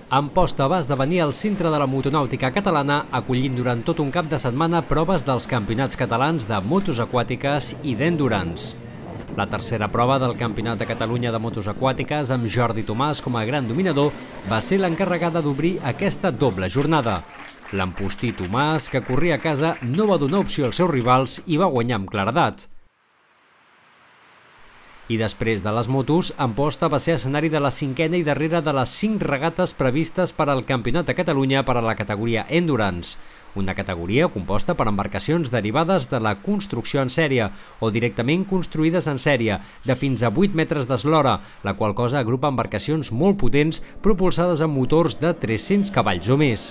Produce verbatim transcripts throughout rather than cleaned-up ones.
Amposta va esdevenir el centre de la motonàutica catalana, acollint durant tot un cap de setmana proves dels campionats catalans de motos aquàtiques i d'endurance. La tercera prova del Campionat de Catalunya de motos aquàtiques, amb Jordi Tomàs com a gran dominador, va ser l'encarregada d'obrir aquesta doble jornada. L'empostí Tomàs, que corria a casa, no va donar opció als seus rivals i va guanyar amb claredat. I després de les motos, Amposta va ser escenari de la cinquena i darrera de les cinc regates previstes per al Campionat de Catalunya per a la categoria Endurance, una categoria composta per embarcacions derivades de la construcció en sèrie o directament construïdes en sèrie, de fins a vuit metres d'eslora, la qual cosa agrupa embarcacions molt potents propulsades amb motors de tres-cents cavalls o més.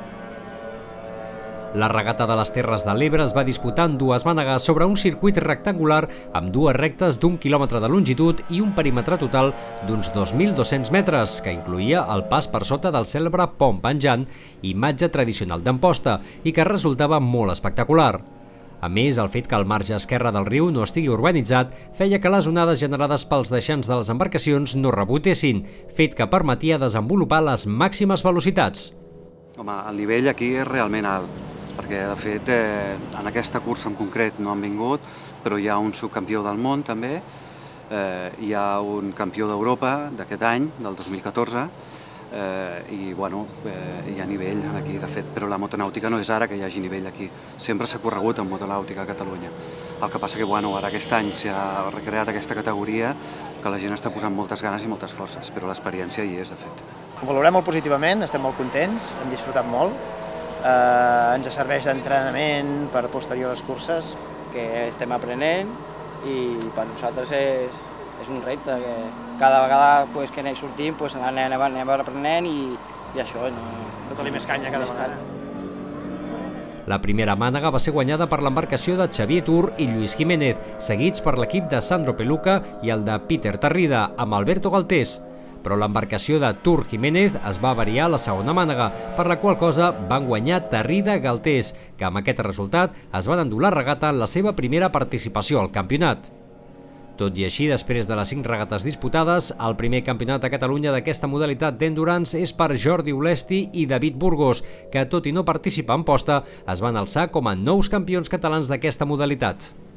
La regata de les Terres de l'Ebre es va disputar en dues mànegues sobre un circuit rectangular amb dues rectes d'un quilòmetre de longitud i un perímetre total d'uns dos mil dos-cents metres, que incloïa el pas per sota del cèlebre pont penjant, imatge tradicional d'Amposta, i que resultava molt espectacular. A més, el fet que el marge esquerre del riu no estigui urbanitzat feia que les onades generades pels deixants de les embarcacions no rebotessin, fet que permetia desenvolupar les màximes velocitats. Home, el nivell aquí és realment alt, perquè de fet eh, en aquesta cursa en concret no han vingut, però hi ha un subcampió del món també, eh, hi ha un campió d'Europa d'aquest any, del dos mil catorze, eh, i bueno, eh, hi ha nivell aquí de fet, però la motonàutica no és ara que hi hagi nivell aquí, sempre s'ha corregut amb motonàutica a Catalunya. El que passa que bueno, ara aquest any s'ha recreat aquesta categoria, que la gent està posant moltes ganes i moltes forces, però l'experiència hi és de fet. Ho valorem molt positivament, estem molt contents, hem disfrutat molt. Eh, ens serveix d'entrenament per posteriors curses, que estem aprenent i per nosaltres és, és un repte que cada vegada pues, que anem sortim pues, anem, anem aprenent i, i això. No, Tota-li més canya cada vegada. La primera mànega va ser guanyada per l'embarcació de Xavier Tur i Lluís Jiménez, seguits per l'equip de Sandro Peluca i el de Peter Tarrida, amb Alberto Galtés. Però l'embarcació de Tur Jiménez es va variar a la segona mànega, per la qual cosa van guanyar Tarrida Galtés, que amb aquest resultat es van endur la regata en la seva primera participació al campionat. Tot i així, després de les cinc regates disputades, el primer campionat a Catalunya d'aquesta modalitat d'endurance és per Jordi Olesti i David Burgos, que tot i no participar en posta, es van alçar com a nous campions catalans d'aquesta modalitat.